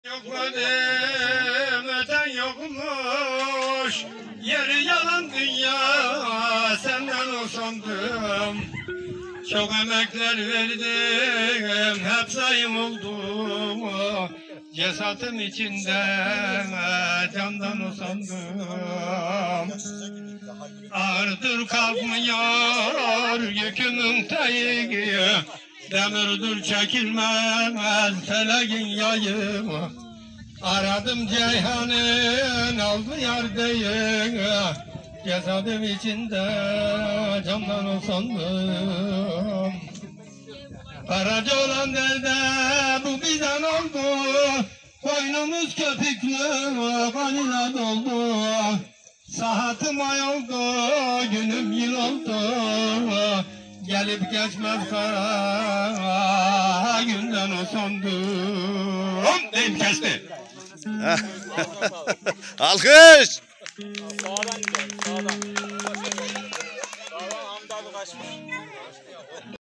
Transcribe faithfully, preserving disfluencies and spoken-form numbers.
Yokladım öten yokmuş, yeri yalan dünya, senden usandım. Çok emekler verdim, hep zaym oldu. Cesadım içinde, candan usandım. Ağırdır kalkmıyor, yükümün tayı. Demirdir çekilmez, feleğin yayı. Aradım Ceyhan'ın aldı yar değil. Cesadım içinde camdan usandım. Karaca olan derde bu bizden oldu. Koynumuz köpüklü kanıyla doldu. Saatım ay oldu, günüm yıl oldu. Gelip geçmez kara günden usandım. Deyim kesti. Alkış. Sağdan gidelim, sağdan. Sağdan Hamdi abi kaçmış.